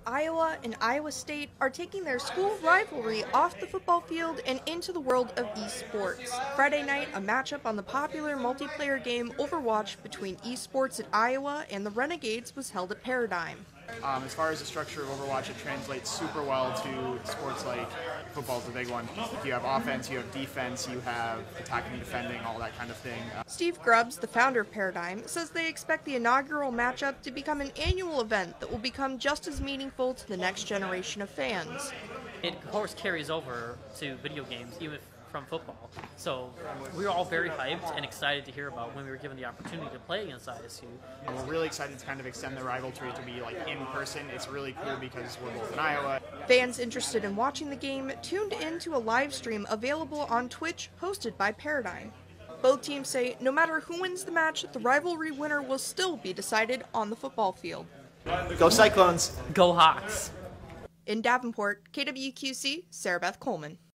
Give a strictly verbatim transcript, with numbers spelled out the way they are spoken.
Iowa and Iowa State are taking their school rivalry off the football field and into the world of esports. Friday night, a matchup on the popular multiplayer game Overwatch between esports at Iowa and the Renegades was held at Paradigm. Um, as far as the structure of Overwatch, it translates super well to sports like football is the big one. You have offense, you have defense, you have attacking and defending, all that kind of thing. Steve Grubbs, the founder of Paradigm, says they expect the inaugural matchup to become an annual event that will become just as meaningful to the next generation of fans. It, of course, carries over to video games, even from football. So we were all very hyped and excited to hear about when we were given the opportunity to play against I S U. And we're really excited to kind of extend the rivalry to be like in person. It's really cool because we're both in Iowa. Fans interested in watching the game tuned into a live stream available on Twitch hosted by Paradigm. Both teams say no matter who wins the match, the rivalry winner will still be decided on the football field. Go Cyclones! Go Hawks! In Davenport, K W Q C, Sarah Beth Coleman.